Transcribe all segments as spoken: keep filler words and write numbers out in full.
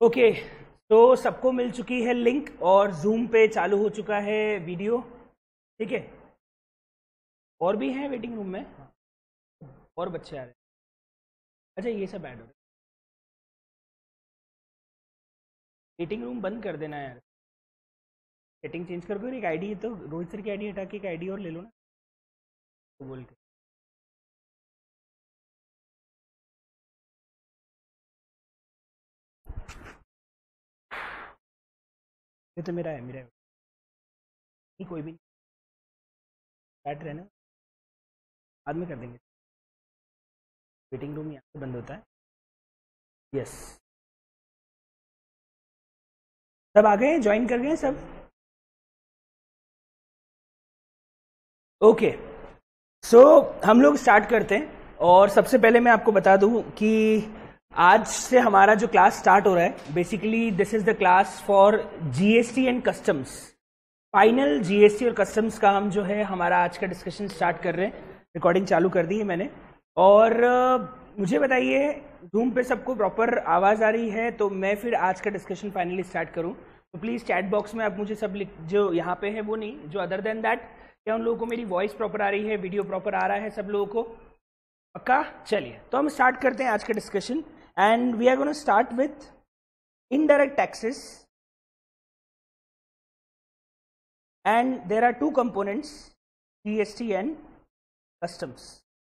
Okay, तो सबको मिल चुकी है लिंक और जूम पे चालू हो चुका है वीडियो। ठीक है, और भी हैं वेटिंग रूम में और बच्चे आ रहे हैं। अच्छा, ये सब ऐड हो रहे। वेटिंग रूम बंद कर देना यार, सेटिंग चेंज कर दो। एक आईडी है तो रोहित सर की आईडी हटा के एक आईडी और ले लो ना, तो बोल के। ये तो मेरा है, मेरा है। नहीं, कोई भी नहीं, बैठ रहना, बाद में कर देंगे। वेटिंग रूम यहाँ से बंद होता है। यस, सब आ गए, ज्वाइन कर गए सब। ओके, सो हम लोग स्टार्ट करते हैं। और सबसे पहले मैं आपको बता दूं कि आज से हमारा जो क्लास स्टार्ट हो रहा है, basically this is the class for GST and customs. Final GST और कस्टम्स का हम जो है हमारा आज का डिस्कशन स्टार्ट कर रहे हैं। रिकॉर्डिंग चालू कर दी है मैंने। और uh, मुझे बताइए, जूम पे सबको प्रॉपर आवाज़ आ रही है? तो मैं फिर आज का डिस्कशन फाइनली स्टार्ट करूं। तो प्लीज़ चैट बॉक्स में आप मुझे सब लिख, जो यहाँ पे है वो नहीं, जो अदर देन दैट, क्या उन लोगों को मेरी वॉइस प्रॉपर आ रही है, वीडियो प्रॉपर आ रहा है सब लोगों को? पक्का? चलिए, तो हम स्टार्ट करते हैं आज का discussion. And we are gonna start with indirect taxes. And there are two components, GST and customs.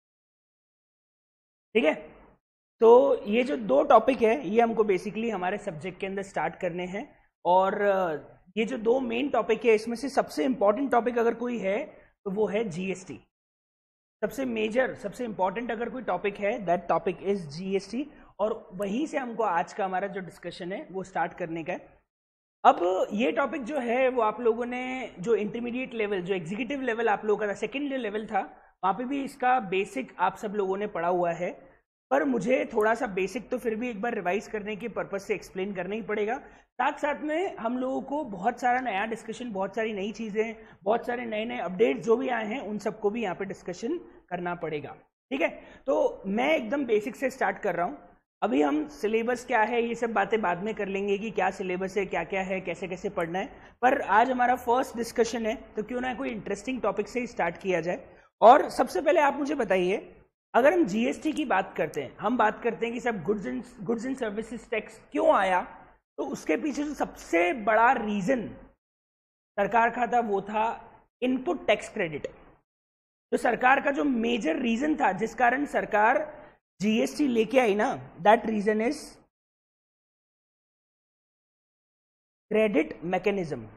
ठीक है, तो ये जो दो टॉपिक है ये हमको बेसिकली हमारे सब्जेक्ट के अंदर स्टार्ट करने हैं। और ये जो दो मेन टॉपिक है, इसमें से सबसे इंपॉर्टेंट टॉपिक अगर कोई है तो वो है जीएसटी। सबसे मेजर, सबसे इंपॉर्टेंट अगर कोई टॉपिक है, दैट टॉपिक इज जीएसटी। और वहीं से हमको आज का हमारा जो डिस्कशन है वो स्टार्ट करने का है। अब ये टॉपिक जो है वो आप लोगों ने जो इंटरमीडिएट लेवल, जो एग्जीक्यूटिव लेवल आप लोगों का था, सेकेंड लेवल था, वहाँ पे भी इसका बेसिक आप सब लोगों ने पढ़ा हुआ है। पर मुझे थोड़ा सा बेसिक तो फिर भी एक बार रिवाइज करने के पर्पज से एक्सप्लेन करना ही पड़ेगा। साथ साथ में हम लोगों को बहुत सारा नया डिस्कशन, बहुत सारी नई चीज़ें, बहुत सारे नए नए अपडेट्स जो भी आए हैं उन सबको भी यहाँ पे डिस्कशन करना पड़ेगा। ठीक है, तो मैं एकदम बेसिक से स्टार्ट कर रहा हूँ। अभी हम सिलेबस क्या है ये सब बातें बाद में कर लेंगे कि क्या सिलेबस है, क्या क्या है, कैसे कैसे पढ़ना है। पर आज हमारा फर्स्ट डिस्कशन है, तो क्यों ना कोई इंटरेस्टिंग टॉपिक से ही स्टार्ट किया जाए। और सबसे पहले आप मुझे बताइए, अगर हम जीएसटी की बात करते हैं, हम बात करते हैं कि सब goods and goods and services tax क्यों आया, तो उसके पीछे जो सबसे बड़ा रीजन सरकार का था वो था इनपुट टैक्स क्रेडिट। तो सरकार का जो मेजर रीजन था जिस कारण सरकार जीएसटी लेके आई ना, that reason is credit mechanism.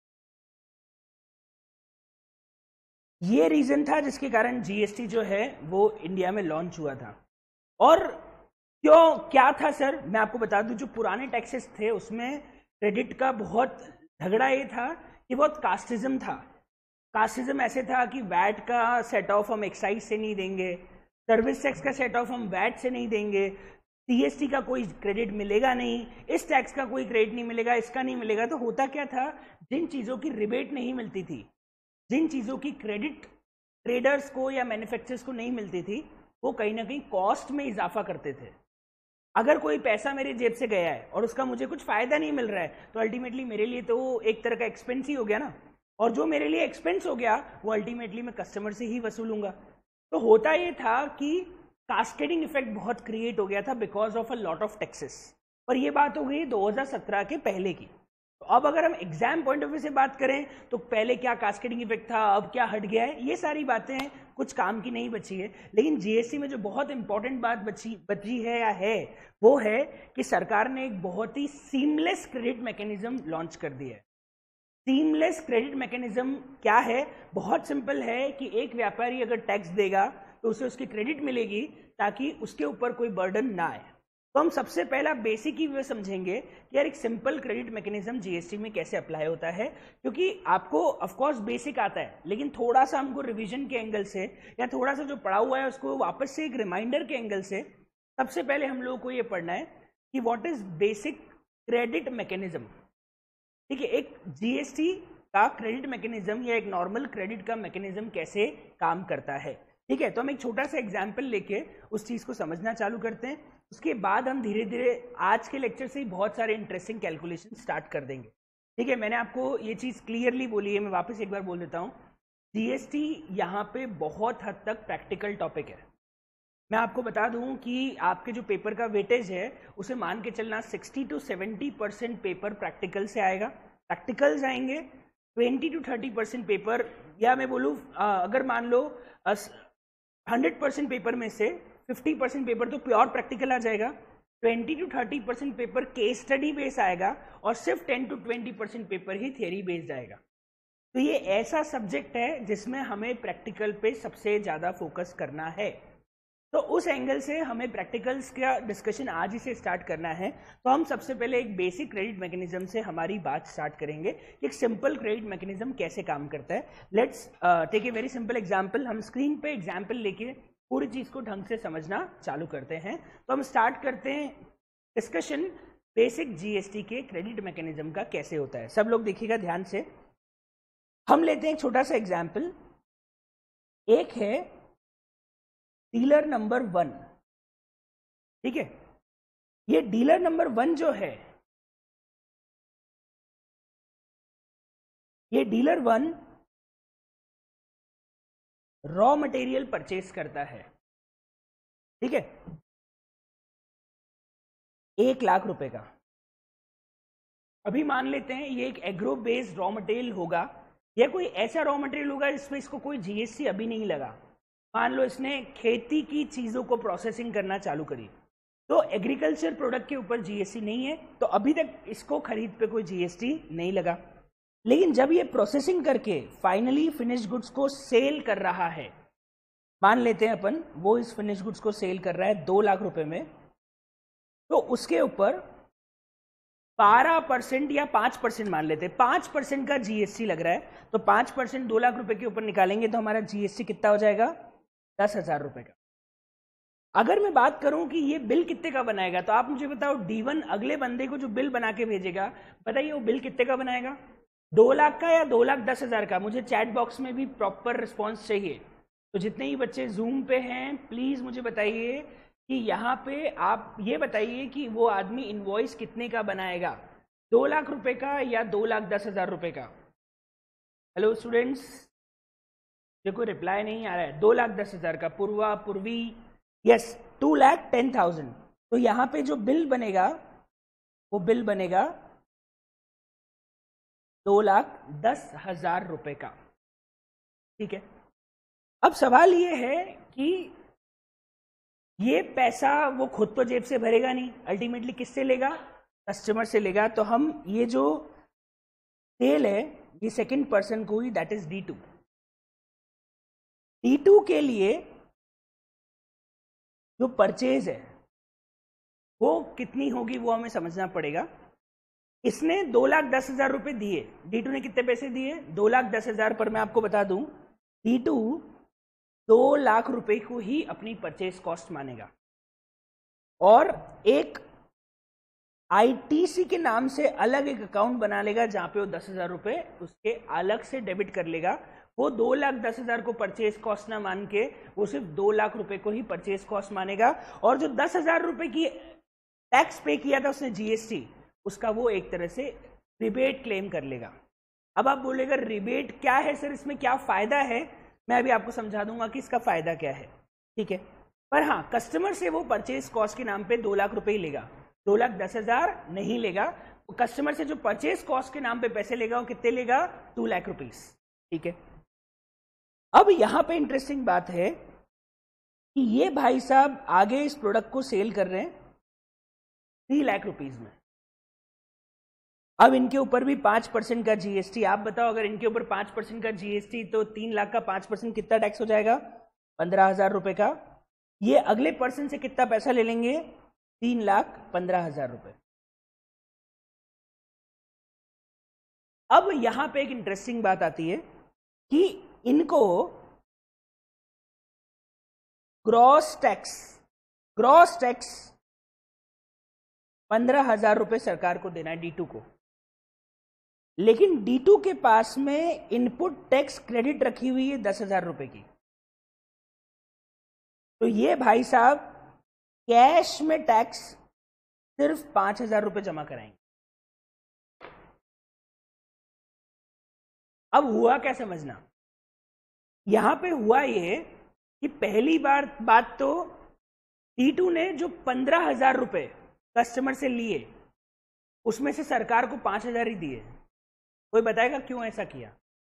ये रीजन था जिसके कारण जीएसटी जो है वो इंडिया में लॉन्च हुआ था। और क्यों, क्या था सर, मैं आपको बता दूं, जो पुराने टैक्सेस थे उसमें क्रेडिट का बहुत झगड़ा ये था कि बहुत कास्टिज्म था। कास्टिज्म ऐसे था कि वैट का सेट ऑफ हम एक्साइज से नहीं देंगे, सर्विस टैक्स का सेट ऑफ हम वैट से नहीं देंगे, सीएसटी का कोई क्रेडिट मिलेगा नहीं, इस टैक्स का कोई क्रेडिट नहीं मिलेगा, इसका नहीं मिलेगा। तो होता क्या था, जिन चीज़ों की रिबेट नहीं मिलती थी, जिन चीज़ों की क्रेडिट ट्रेडर्स को या मैन्युफैक्चरर्स को नहीं मिलती थी, वो कहीं ना कहीं कॉस्ट में इजाफा करते थे। अगर कोई पैसा मेरे जेब से गया है और उसका मुझे कुछ फायदा नहीं मिल रहा है, तो अल्टीमेटली मेरे लिए तो वो एक तरह का एक्सपेंस ही हो गया ना। और जो मेरे लिए एक्सपेंस हो गया वो अल्टीमेटली मैं कस्टमर से ही वसूलूंगा। तो होता ये था कि कास्केडिंग इफेक्ट बहुत क्रिएट हो गया था because of a lot of taxes. पर ये बात हो गई दो हज़ार सत्रह के पहले की। तो अब अगर हम एग्जाम पॉइंट ऑफ व्यू से बात करें तो पहले क्या कास्केडिंग इफेक्ट था, अब क्या हट गया है, ये सारी बातें कुछ काम की नहीं बची है। लेकिन जीएसटी में जो बहुत इंपॉर्टेंट बात बची बची है या है वो है कि सरकार ने एक बहुत ही सीमलेस क्रेडिट मैकेनिज्म लॉन्च कर दिया है। सीमलेस क्रेडिट मैकेनिज्म क्या है? बहुत सिंपल है कि एक व्यापारी अगर टैक्स देगा तो उसे उसकी क्रेडिट मिलेगी ताकि उसके ऊपर कोई बर्डन ना आए। तो हम सबसे पहला बेसिक ही वो समझेंगे कि यार एक सिंपल क्रेडिट मैकेनिज्म जीएसटी में कैसे अप्लाई होता है। क्योंकि आपको ऑफ कोर्स बेसिक आता है, लेकिन थोड़ा सा हमको रिवीजन के एंगल से या थोड़ा सा जो पढ़ा हुआ है उसको वापस से एक रिमाइंडर के एंगल से सबसे पहले हम लोगों को ये पढ़ना है कि what is basic credit mechanism. ठीक है, एक जीएसटी का क्रेडिट मैकेनिज्म या एक नॉर्मल क्रेडिट का मैकेनिज्म कैसे काम करता है। ठीक है, तो हम एक छोटा सा एग्जाम्पल लेके उस चीज को समझना चालू करते हैं। उसके बाद हम धीरे धीरे आज के लेक्चर से ही बहुत सारे इंटरेस्टिंग कैलकुलेशन स्टार्ट कर देंगे। ठीक है, मैंने आपको ये चीज क्लियरली बोली है, मैं वापस एक बार बोल देता हूँ। जीएसटी यहाँ पे बहुत हद तक प्रैक्टिकल टॉपिक है। मैं आपको बता दूं कि आपके जो पेपर का वेटेज है उसे मान के चलना साठ टू सत्तर परसेंट पेपर प्रैक्टिकल से आएगा, प्रैक्टिकल्स आएंगे, बीस टू तीस परसेंट पेपर, या मैं बोलूँ अगर मान लो हंड्रेड परसेंट पेपर में से फिफ्टी परसेंट पेपर तो प्योर प्रैक्टिकल आ जाएगा, twenty to thirty percent paper case study base आएगा और सिर्फ ten to twenty percent paper ही थियरी बेस्ड आएगा। तो ये ऐसा सब्जेक्ट है जिसमें हमें प्रैक्टिकल पे सबसे ज़्यादा फोकस करना है। तो उस एंगल से हमें प्रैक्टिकल्स का डिस्कशन आज ही से स्टार्ट करना है। तो हम सबसे पहले एक बेसिक क्रेडिट मैकेनिज्म से हमारी बात स्टार्ट करेंगे कि एक सिंपल क्रेडिट मैकेनिज्म कैसे काम करता है। Let's take a very simple example. हम स्क्रीन पे एग्जांपल लेके पूरी चीज़ को ढंग से समझना चालू करते हैं। तो हम स्टार्ट करते हैं डिस्कशन बेसिक जीएसटी के क्रेडिट मैकेनिज्म का कैसे होता है। सब लोग देखिएगा ध्यान से। हम लेते हैं एक छोटा सा एग्जाम्पल। एक है डीलर नंबर वन, ठीक है। ये डीलर नंबर वन जो है, ये dealer one raw material purchase करता है, ठीक है, एक लाख रुपए का। अभी मान लेते हैं ये एक एग्रो बेस्ड रॉ मटेरियल होगा, या कोई ऐसा रॉ मटेरियल होगा जिसमें इसको कोई जीएसटी अभी नहीं लगा। मान लो इसने खेती की चीजों को प्रोसेसिंग करना चालू करी, तो एग्रीकल्चर प्रोडक्ट के ऊपर जीएसटी नहीं है, तो अभी तक इसको खरीद पे कोई जीएसटी नहीं लगा। लेकिन जब ये प्रोसेसिंग करके फाइनली फिनिश गुड्स को सेल कर रहा है, मान लेते हैं अपन वो इस फिनिश गुड्स को सेल कर रहा है दो लाख रुपए में, तो उसके ऊपर बारह परसेंट या पांच परसेंट मान लेते हैं, पांच परसेंट का जीएसटी लग रहा है। तो पांच परसेंट दो लाख रुपए के ऊपर निकालेंगे तो हमारा जीएसटी कितना हो जाएगा? दस हजार रुपए का। अगर मैं बात करूं कि ये बिल कितने का बनाएगा, तो आप मुझे बताओ डी वन अगले बंदे को जो बिल बना के भेजेगा, बताइए वो बिल कितने का बनाएगा? दो लाख का या दो लाख दस हजार का? मुझे चैट बॉक्स में भी प्रॉपर रिस्पॉन्स चाहिए। तो जितने ही बच्चे जूम पे हैं प्लीज मुझे बताइए कि यहाँ पे आप ये बताइए कि वो आदमी इनवॉइस कितने का बनाएगा, दो लाख रुपए का या दो लाख दस हजार रुपए का? हेलो स्टूडेंट्स, देखो रिप्लाई नहीं आ रहा है। दो लाख दस हजार का। Purva, Purvi, yes, two lakh ten thousand. तो यहाँ पे जो बिल बनेगा वो बिल बनेगा दो लाख दस हजार रुपए का, ठीक है। अब सवाल ये है कि ये पैसा वो खुद तो जेब से भरेगा नहीं, अल्टीमेटली किससे लेगा? कस्टमर से लेगा। तो हम ये जो सेल है ये सेकंड पर्सन को ही, that is D two. D two के लिए जो परचेज है वो कितनी होगी वो हमें समझना पड़ेगा। इसने दो लाख दस हजार रुपए दिए, डी टू ने कितने पैसे दिए? दो लाख दस हजार। पर मैं आपको बता दूं डी टू दो लाख रुपए को ही अपनी परचेज कॉस्ट मानेगा, और एक आईटीसी के नाम से अलग एक अकाउंट बना लेगा जहां पे वो दस हजार रुपए उसके अलग से डेबिट कर लेगा। वो दो लाख दस हजार को परचेज कॉस्ट ना मान के वो सिर्फ दो लाख रुपए को ही परचेज कॉस्ट मानेगा, और जो दस हजार रुपए की टैक्स पे किया था उसने जीएसटी, उसका वो एक तरह से रिबेट क्लेम कर लेगा। अब आप बोलेगा रिबेट क्या है सर, इसमें क्या फायदा है? मैं अभी आपको समझा दूंगा कि इसका फायदा क्या है, ठीक है। पर हाँ, कस्टमर से वो परचेज कॉस्ट के नाम पे दो लाख रुपए ही लेगा, दो लाख दस हजार नहीं लेगा। कस्टमर से जो परचेज कॉस्ट के नाम पे पैसे लेगा वो कितने लेगा? टू लाख रुपीज, ठीक है। अब यहां पे इंटरेस्टिंग बात है कि ये भाई साहब आगे इस प्रोडक्ट को सेल कर रहे हैं थ्री लाख रुपीज में। अब इनके ऊपर भी पांच परसेंट का जीएसटी। आप बताओ अगर इनके ऊपर पांच परसेंट का जीएसटी, तो तीन लाख का पांच परसेंट कितना टैक्स हो जाएगा? पंद्रह हजार रुपए का। ये अगले पर्सन से कितना पैसा ले लेंगे? तीन लाख पंद्रह हजार रुपए। अब यहां पे एक इंटरेस्टिंग बात आती है कि इनको ग्रॉस टैक्स ग्रॉस टैक्स पंद्रह हजार रुपए सरकार को देना है डी टू को, लेकिन डी टू के पास में इनपुट टैक्स क्रेडिट रखी हुई है दस हजार रुपए की। तो ये भाई साहब कैश में टैक्स सिर्फ पांच हजार रुपये जमा कराएंगे। अब हुआ क्या समझना, यहां पे हुआ ये कि पहली बार बात तो डी टू ने जो पंद्रह हजार रुपये कस्टमर से लिए उसमें से सरकार को पांच हजार ही दिए। कोई बताएगा क्यों ऐसा किया?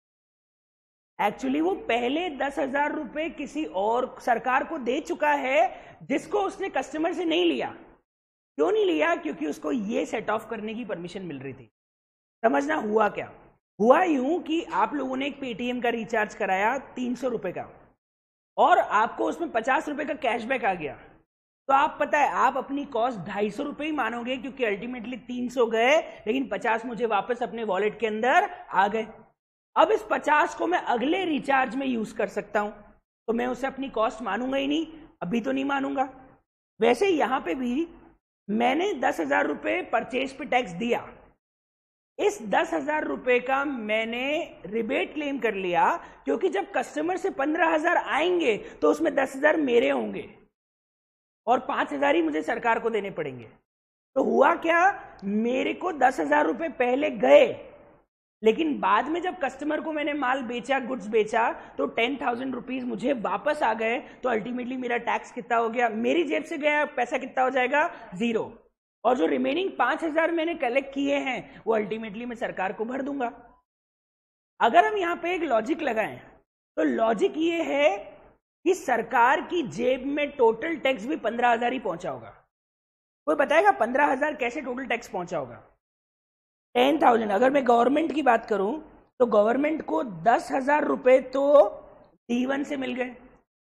एक्चुअली वो पहले दस हजार रुपये किसी और सरकार को दे चुका है जिसको उसने कस्टमर से नहीं लिया। क्यों नहीं लिया? क्योंकि उसको ये सेट ऑफ करने की परमिशन मिल रही थी। समझना हुआ क्या? हुआ यूं कि आप लोगों ने एक पेटीएम का रिचार्ज कराया तीन सौ रुपए का और आपको उसमें पचास रुपए का कैशबैक आ गया, तो आप पता है आप अपनी कॉस्ट ढाई सौ रुपए ही मानोगे क्योंकि अल्टीमेटली तीन सौ गए लेकिन पचास मुझे वापस अपने वॉलेट के अंदर आ गए। अब इस पचास को मैं अगले रिचार्ज में यूज कर सकता हूं, तो मैं उसे अपनी कॉस्ट मानूंगा ही नहीं, अभी तो नहीं मानूंगा। वैसे यहां पे भी मैंने दस हजार रुपए परचेज पे टैक्स दिया, इस दस हजार रुपए का मैंने रिबेट क्लेम कर लिया क्योंकि जब कस्टमर से पंद्रह हजार आएंगे तो उसमें दस हजार मेरे होंगे और पांच हजार ही मुझे सरकार को देने पड़ेंगे। तो हुआ क्या, मेरे को दस हजार रुपए पहले गए लेकिन बाद में जब कस्टमर को मैंने माल बेचा, गुड्स बेचा, तो टेन थाउजेंड रुपीज मुझे वापस आ गए। तो अल्टीमेटली मेरा टैक्स कितना हो गया, मेरी जेब से गया पैसा कितना हो जाएगा, जीरो। और जो रिमेनिंग पांच हजार मैंने कलेक्ट किए हैं वो अल्टीमेटली मैं सरकार को भर दूंगा। अगर हम यहां पे एक लॉजिक लगाएं तो लॉजिक ये है कि सरकार की जेब में टोटल टैक्स भी पंद्रह हजार ही पहुंचा होगा। कोई बताएगा पंद्रह हजार कैसे टोटल टैक्स पहुंचा होगा? टेन थाउजेंड अगर मैं गवर्नमेंट की बात करूं तो गवर्नमेंट को दस हजार रुपए तो डी वन से मिल गए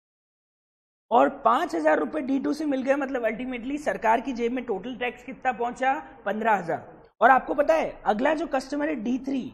और पांच हजार रुपए डी टू से मिल गए, मतलब अल्टीमेटली सरकार की जेब में टोटल टैक्स कितना पहुंचा, पंद्रह हजार। और आपको पता है अगला जो कस्टमर है डी थ्री,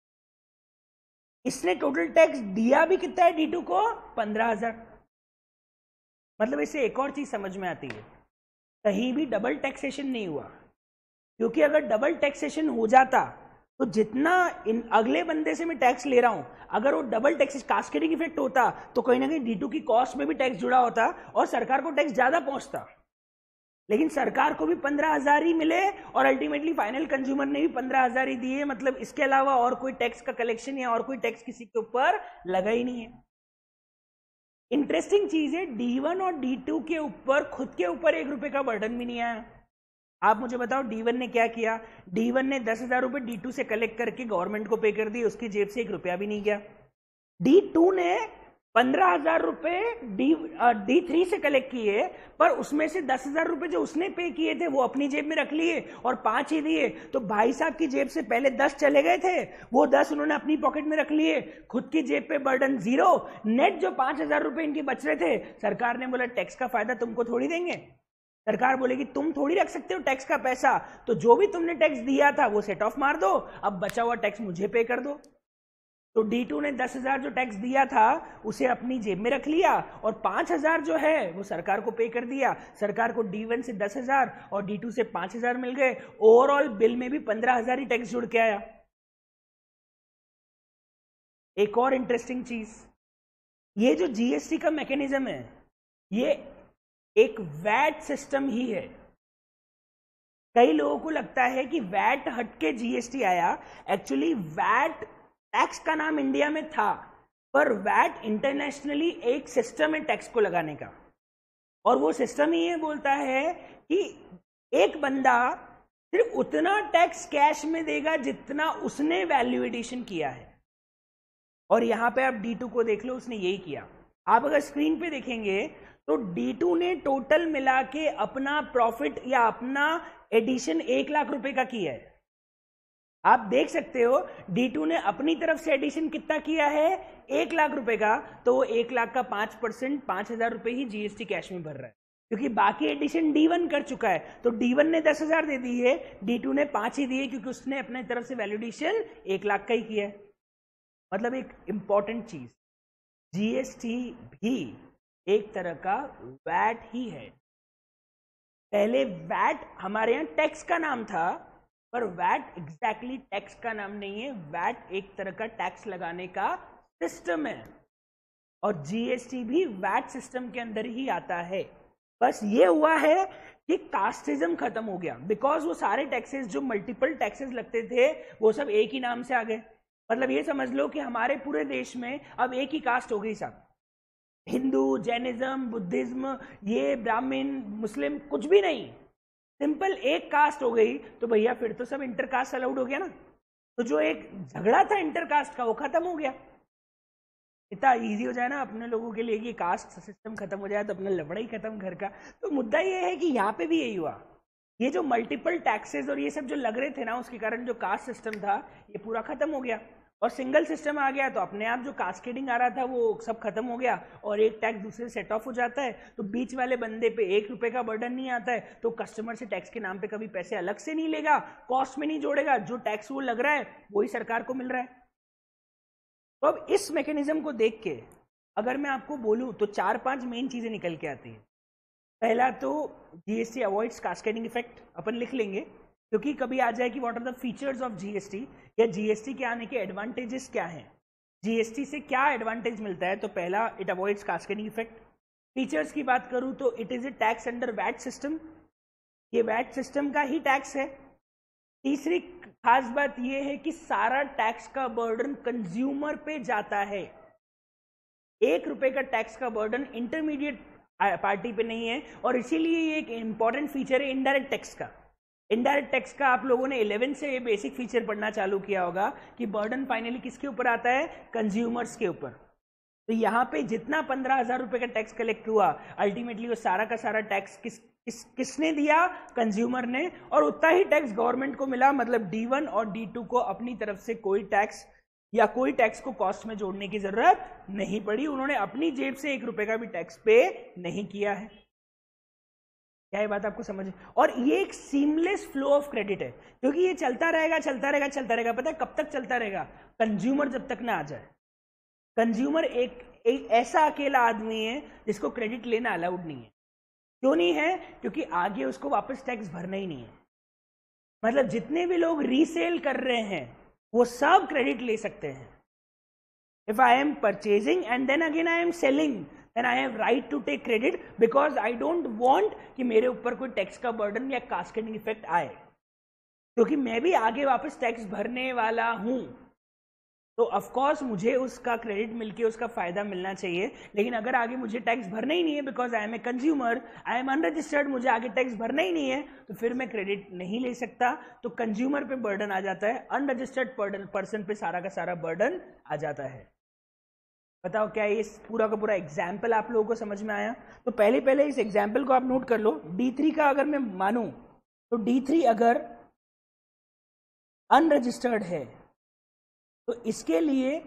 इसने टोटल टैक्स दिया भी कितना है डी टू को, पंद्रह हजार। मतलब इससे एक और चीज समझ में आती है, कहीं भी डबल टैक्सेशन नहीं हुआ, क्योंकि अगर डबल टैक्सेशन हो जाता तो जितना इन अगले बंदे से मैं टैक्स ले रहा हूं, अगर वो डबल टैक्स कास्केडिंग इफेक्ट होता तो कहीं ना कहीं डी टू की कॉस्ट में भी टैक्स जुड़ा होता और सरकार को टैक्स ज्यादा पहुंचता। लेकिन सरकार को भी पंद्रह हजार ही मिले और अल्टीमेटली फाइनल कंज्यूमर ने भी पंद्रह हजार ही दिए, मतलब इसके अलावा और कोई टैक्स का कलेक्शन या और कोई टैक्स किसी के ऊपर लगा ही नहीं है। इंटरेस्टिंग चीज है, डी वन और डी टू के ऊपर खुद के ऊपर एक रुपए का बर्डन भी नहीं आया। आप मुझे बताओ डी वन ने क्या किया? डी वन ने दस हजार रुपए डी टू से कलेक्ट करके गवर्नमेंट को पे कर दिए, उसकी जेब से एक रुपया भी नहीं गया। डी टू ने पंद्रह हजार रुपए डी डी थ्री से कलेक्ट किए, पर उसमें से दस हजार रुपए जो उसने पे किए थे वो अपनी जेब में रख लिए और पांच ही दिए। तो भाई साहब की जेब से पहले दस चले गए थे, वो दस उन्होंने अपनी पॉकेट में रख लिए, खुद की जेब पे बर्डन जीरो। नेट जो पांच हजार रुपए इनके बच रहे थे, सरकार ने बोला टैक्स का फायदा तुमको थोड़ी देंगे। सरकार बोलेगी तुम थोड़ी रख सकते हो टैक्स का पैसा, तो जो भी तुमने टैक्स दिया था वो सेट ऑफ मार दो, अब बचा हुआ टैक्स मुझे पे कर दो। तो डी टू ने दस हजार जो टैक्स दिया था उसे अपनी जेब में रख लिया और पांच हजार जो है वो सरकार को पे कर दिया। सरकार को डी वन से दस हजार और डी टू से पांच हजार मिल गए। ओवरऑल बिल में भी पंद्रह हजार ही टैक्स जुड़ के आया। एक और इंटरेस्टिंग चीज, ये जो जीएसटी का मैकेनिज्म है ये एक वैट सिस्टम ही है। कई लोगों को लगता है कि वैट हटके जीएसटी आया, एक्चुअली वैट टैक्स का नाम इंडिया में था, पर वैट इंटरनेशनली एक सिस्टम है टैक्स को लगाने का, और वो सिस्टम ही ये बोलता है कि एक बंदा सिर्फ उतना टैक्स कैश में देगा जितना उसने वैल्यू एडिशन किया है। और यहां पे आप डी टू को देख लो, उसने यही किया। आप अगर स्क्रीन पे देखेंगे तो डी टू ने टोटल मिला के अपना प्रॉफिट या अपना एडिशन एक लाख रुपए का किया है। आप देख सकते हो डी टू ने अपनी तरफ से एडिशन कितना किया है, एक लाख रुपए का, तो वो एक लाख का पांच परसेंट पांच हजार रुपए ही जीएसटी कैश में भर रहा है, क्योंकि बाकी एडिशन डी वन कर चुका है। तो डी वन ने दस हजार दे दी है, डी टू ने पांच ही दिए क्योंकि उसने अपने तरफ से वैल्यूएडिशन एक लाख का ही किया है। मतलब एक इंपॉर्टेंट चीज, जीएसटी भी एक तरह का वैट ही है। पहले वैट हमारे यहां टैक्स का नाम था, पर वैट एग्जैक्टली टैक्स का नाम नहीं है। वैट एक तरह का टैक्स लगाने का सिस्टम है। और जीएसटी भी वैट सिस्टम के अंदर ही आता है। बस ये हुआ है कि कास्टिज्म खत्म हो गया, बिकॉज वो सारे टैक्सेस जो मल्टीपल टैक्सेस लगते थे वो सब एक ही नाम से आ गए। मतलब ये समझ लो कि हमारे पूरे देश में अब एक ही कास्ट हो गई साहब, हिंदू, जैनिज्म, बुद्धिज्म, ये ब्राह्मण, मुस्लिम, कुछ भी नहीं, सिंपल एक कास्ट हो गई। तो भैया फिर तो सब इंटरकास्ट अलाउड हो गया ना। तो जो एक झगड़ा था इंटरकास्ट का वो खत्म हो गया। इतना इजी हो जाए ना अपने लोगों के लिए कि कास्ट सिस्टम खत्म हो जाए तो अपना लफड़ा ही खत्म घर का। तो मुद्दा ये है कि यहाँ पे भी यही हुआ, ये जो मल्टीपल टैक्सेस और ये सब जो लग रहे थे ना उसके कारण जो कास्ट सिस्टम था ये पूरा खत्म हो गया और सिंगल सिस्टम आ गया। तो अपने आप जो कास्केडिंग आ रहा था वो सब खत्म हो गया और एक टैक्स दूसरे सेट ऑफ हो जाता है। तो बीच वाले बंदे पे एक रुपए का बर्डन नहीं आता है, तो कस्टमर से टैक्स के नाम पे कभी पैसे अलग से नहीं लेगा, कॉस्ट में नहीं जोड़ेगा, जो टैक्स वो लग रहा है वही सरकार को मिल रहा है। तो अब इस मैकेनिज्म को देख के अगर मैं आपको बोलूं तो चार पांच मेन चीजें निकल के आती है। पहला तो जीएसटी अवॉइड्स कास्केडिंग इफेक्ट, अपन लिख लेंगे क्योंकि कभी आ जाए कि what are the features of GST या जीएसटी के आने के एडवांटेजेस क्या हैं, जीएसटी से क्या एडवांटेज मिलता है। तो पहला, it avoids cascading effect. Features की बात करूं तो it is a tax under VAT system, ये वैट सिस्टम का ही टैक्स है। तीसरी खास बात यह है कि सारा टैक्स का बर्डन कंज्यूमर पे जाता है, एक रुपए का टैक्स का बर्डन इंटरमीडिएट पार्टी पे नहीं है। और इसीलिए ये एक इंपॉर्टेंट फीचर है इनडायरेक्ट टैक्स का। इनडायरेक्ट टैक्स का आप लोगों ने इलेवन से ये बेसिक फीचर पढ़ना चालू किया होगा कि बर्डन फाइनली किसके ऊपर आता है, कंज्यूमर्स के ऊपर। तो यहाँ पे जितना पंद्रह हजार रुपए का टैक्स कलेक्ट हुआ अल्टीमेटली वो सारा का सारा टैक्स किस किस किसने दिया, कंज्यूमर ने, और उतना ही टैक्स गवर्नमेंट को मिला। मतलब डी वन और डी टू को अपनी तरफ से कोई टैक्स या कोई टैक्स को कॉस्ट में जोड़ने की जरूरत नहीं पड़ी, उन्होंने अपनी जेब से एक रुपए का भी टैक्स पे नहीं किया है। क्या ये बात आपको समझ? और ये एक सीमलेस फ्लो ऑफ क्रेडिट है क्योंकि ये चलता रहेगा चलता रहेगा चलता रहेगा। पता है कब तक चलता रहेगा? कंज्यूमर जब तक ना आ जाए। कंज्यूमर एक, एक ऐसा अकेला आदमी है जिसको क्रेडिट लेना अलाउड नहीं है। क्यों नहीं है? क्योंकि आगे उसको वापस टैक्स भरना ही नहीं है। मतलब जितने भी लोग रीसेल कर रहे हैं वो सब क्रेडिट ले सकते हैं। If I am purchasing and then again I am selling, then I have right to take credit because I don't want कि मेरे ऊपर कोई टैक्स का बर्डन या कास्केडिंग इफेक्ट आए, क्योंकि मैं भी आगे वापस टैक्स भरने वाला हूं। तो ऑफ कोर्स मुझे उसका क्रेडिट मिलके उसका फायदा मिलना चाहिए। लेकिन अगर आगे मुझे टैक्स भरना ही नहीं है, because I am a consumer, I am unregistered, मुझे आगे टैक्स भरना ही नहीं है, तो फिर मैं क्रेडिट नहीं ले सकता। तो कंज्यूमर पे बर्डन आ जाता है, अनरजिस्टर्ड पर्सन पे सारा का सारा बर्डन आ जाता है। बताओ क्या ये पूरा का पूरा एग्जाम्पल आप लोगों को समझ में आया? तो पहले पहले इस एग्जाम्पल को आप नोट कर लो। डी थ्री का अगर मैं मानूं तो डी थ्री अगर अनरजिस्टर्ड है तो इसके लिए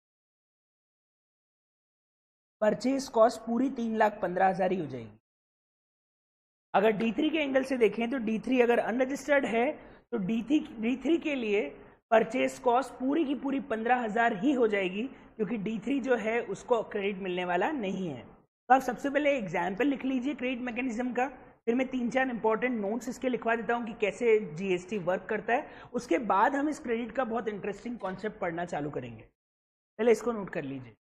परचेज कॉस्ट पूरी तीन लाख पंद्रह हजार ही हो जाएगी। अगर डी थ्री के एंगल से देखें तो डी थ्री अगर अनरजिस्टर्ड है तो डी थ्री डी थ्री के लिए परचेज कॉस्ट पूरी की पूरी पंद्रह हजार ही हो जाएगी, क्योंकि डी थ्री जो है उसको क्रेडिट मिलने वाला नहीं है। तो आप सबसे पहले एग्जाम्पल लिख लीजिए क्रेडिट मैकेनिज्म का, फिर मैं तीन चार इंपॉर्टेंट नोट्स इसके लिखवा देता हूँ कि कैसे जीएसटी वर्क करता है। उसके बाद हम इस क्रेडिट का बहुत इंटरेस्टिंग कॉन्सेप्ट पढ़ना चालू करेंगे। पहले इसको नोट कर लीजिए।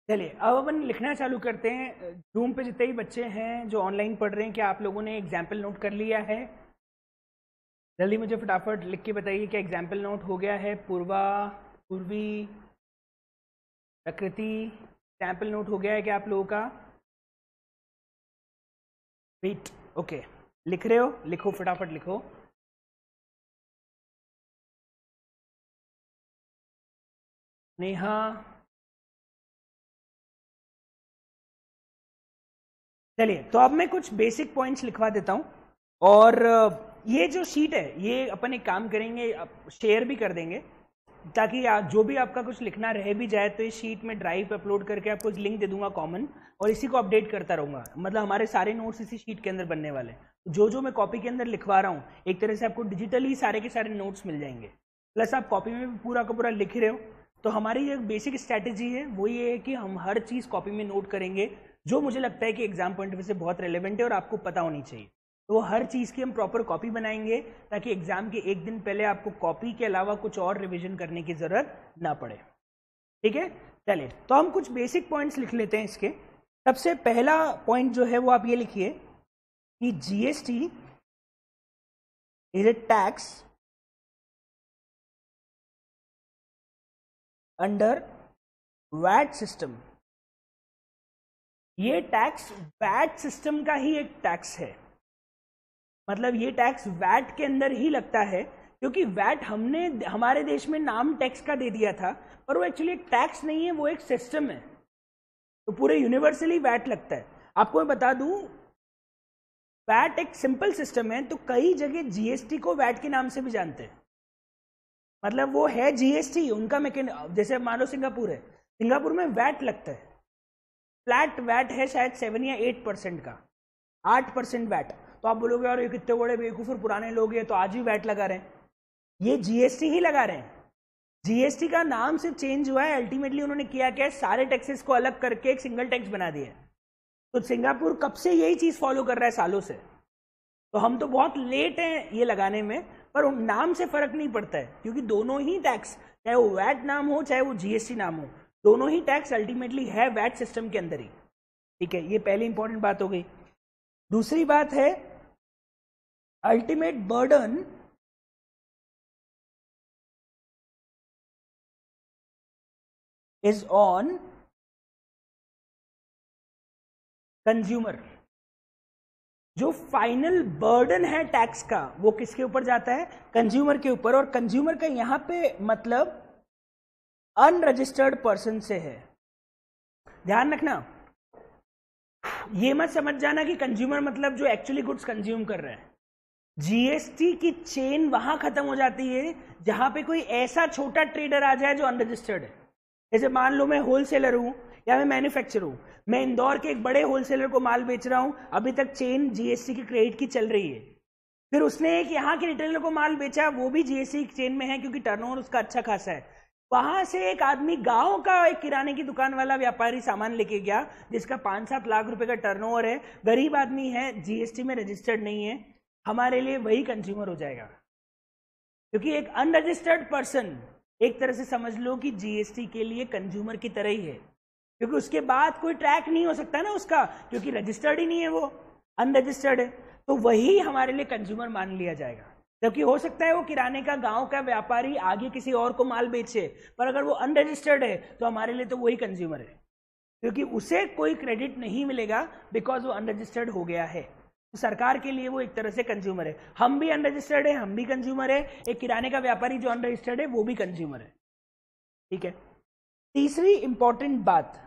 चलिए अब अपन लिखना चालू करते हैं। रूम पे जितने भी बच्चे हैं जो ऑनलाइन पढ़ रहे हैं, क्या आप लोगों ने एग्जाम्पल नोट कर लिया है? जल्दी मुझे फटाफट लिख के बताइए क्या एग्जाम्पल नोट हो गया है। पूर्वा, पूर्वी, प्रकृति, एग्जाम्पल नोट हो गया है क्या आप लोगों का? वेट, ओके, लिख रहे हो? लिखो, फटाफट लिखो। नेहा, चलिए तो अब मैं कुछ बेसिक पॉइंट्स लिखवा देता हूं, और ये जो शीट है ये अपन एक काम करेंगे, शेयर भी कर देंगे, ताकि जो भी आपका कुछ लिखना रह भी जाए तो इस शीट में ड्राइव पे अपलोड करके आपको एक लिंक दे दूंगा कॉमन, और इसी को अपडेट करता रहूंगा। मतलब हमारे सारे नोट्स इसी शीट के अंदर बनने वाले हैं। जो जो मैं कॉपी के अंदर लिखवा रहा हूँ एक तरह से आपको डिजिटली सारे के सारे नोट्स मिल जाएंगे, प्लस आप कॉपी में भी पूरा का पूरा लिख रहे हो। तो हमारी जो बेसिक स्ट्रैटेजी है वो ये है कि हम हर चीज़ कॉपी में नोट करेंगे जो मुझे लगता है कि एग्जाम पॉइंट ऑफ व्यू से बहुत रेलेवेंट है और आपको पता होनी चाहिए। तो वो हर चीज़ की हम प्रॉपर कॉपी बनाएंगे ताकि एग्जाम के एक दिन पहले आपको कॉपी के अलावा कुछ और रिवीजन करने की जरूरत ना पड़े। ठीक है, चलिए तो हम कुछ बेसिक पॉइंट्स लिख लेते हैं इसके। सबसे पहला पॉइंट जो है वो आप ये लिखिए कि GST is a tax under VAT system. ये टैक्स वैट सिस्टम का ही एक टैक्स है, मतलब ये टैक्स वैट के अंदर ही लगता है, क्योंकि वैट हमने हमारे देश में नाम टैक्स का दे दिया था, पर वो एक्चुअली एक टैक्स नहीं है, वो एक सिस्टम है। तो पूरे यूनिवर्सली वैट लगता है। आपको मैं बता दूं, वैट एक सिंपल सिस्टम है, तो कई जगह जीएसटी को वैट के नाम से भी जानते हैं। मतलब वो है जीएसटी, उनका मैकेनिज्म, जैसे मान लो सिंगापुर है, सिंगापुर में वैट लगता है, फ्लैट वैट है शायद सेवन या एट परसेंट का, आठ परसेंट वैट। तो आप बोलोगे यार ये कितने बड़े बेवकूफ और पुराने लोग हैं, तो आज भी वैट लगा रहे हैं। ये जीएसटी ही लगा रहे हैं। जीएसटी का नाम सिर्फ चेंज हुआ है, अल्टीमेटली उन्होंने किया क्या है, सारे टैक्सेस को अलग करके एक सिंगल टैक्स बना दिया। तो सिंगापुर कब से यही चीज फॉलो कर रहा है, सालों से। तो हम तो बहुत लेट हैं ये लगाने में, पर नाम से फर्क नहीं पड़ता है, क्योंकि दोनों ही टैक्स, चाहे वो वैट नाम हो चाहे वो जीएसटी नाम हो, दोनों ही टैक्स अल्टीमेटली है वैट सिस्टम के अंदर ही। ठीक है, ये पहली इंपॉर्टेंट बात हो गई। दूसरी बात है ultimate burden is on consumer. जो फाइनल बर्डन है टैक्स का वो किसके ऊपर जाता है, कंज्यूमर के ऊपर। और कंज्यूमर का यहां पे मतलब अनरजिस्टर्ड पर्सन से है। ध्यान रखना, ये मत समझ जाना कि कंज्यूमर मतलब जो एक्चुअली गुड्स कंज्यूम कर रहे हैं। जीएसटी की चेन वहां खत्म हो जाती है जहां पे कोई ऐसा छोटा ट्रेडर आ जाए जो अनरजिस्टर्ड है। जैसे मान लो मैं होलसेलर हूं या मैं मैन्युफैक्चरर हूं, मैं इंदौर के एक बड़े होलसेलर को माल बेच रहा हूं, अभी तक चेन जीएसटी की क्रेडिट की चल रही है। फिर उसने एक यहाँ के रिटेलर को माल बेचा, वो भी जीएसटी की चेन में है क्योंकि टर्नओवर उसका अच्छा खासा है। वहां से एक आदमी गांव का एक किराने की दुकान वाला व्यापारी सामान लेके गया जिसका पांच सात लाख रुपए का टर्नओवर है, गरीब आदमी है, जीएसटी में रजिस्टर्ड नहीं है, हमारे लिए वही कंज्यूमर हो जाएगा। क्योंकि एक अनरजिस्टर्ड पर्सन एक तरह से समझ लो कि जीएसटी के लिए कंज्यूमर की तरह ही है, क्योंकि उसके बाद कोई ट्रैक नहीं हो सकता ना उसका, क्योंकि रजिस्टर्ड ही नहीं है, वो अनरजिस्टर्ड है। तो वही हमारे लिए कंज्यूमर मान लिया जाएगा। जबकि हो सकता है वो किराने का गांव का व्यापारी आगे किसी और को माल बेचे, पर अगर वो अनरजिस्टर्ड है तो हमारे लिए तो वही कंज्यूमर है, क्योंकि उसे कोई क्रेडिट नहीं मिलेगा बिकॉज वो अनरजिस्टर्ड हो गया है। तो सरकार के लिए वो एक तरह से कंज्यूमर है। हम भी अनरजिस्टर्ड है, हम भी कंज्यूमर है, एक किराने का व्यापारी जो अनरजिस्टर्ड है वो भी कंज्यूमर है। ठीक है, तीसरी इंपॉर्टेंट बात,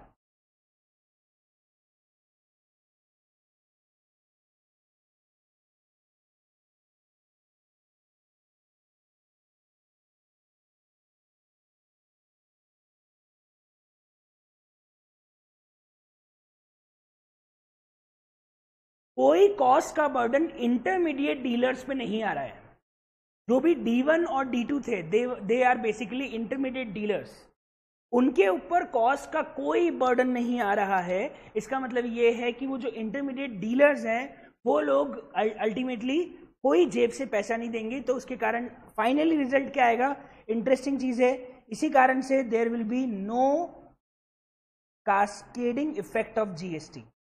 कोई कॉस्ट का बर्डन इंटरमीडिएट डीलर्स पे नहीं आ रहा है। जो भी डी वन और डी टू थे, they they are basically intermediate dealers, उनके ऊपर कॉस्ट का कोई बर्डन नहीं आ रहा है। इसका मतलब ये है कि वो जो इंटरमीडिएट डीलर्स हैं वो लोग अल्टीमेटली कोई जेब से पैसा नहीं देंगे। तो उसके कारण फाइनली रिजल्ट क्या आएगा, इंटरेस्टिंग चीज है। इसी कारण से there will be no cascading effect of GST.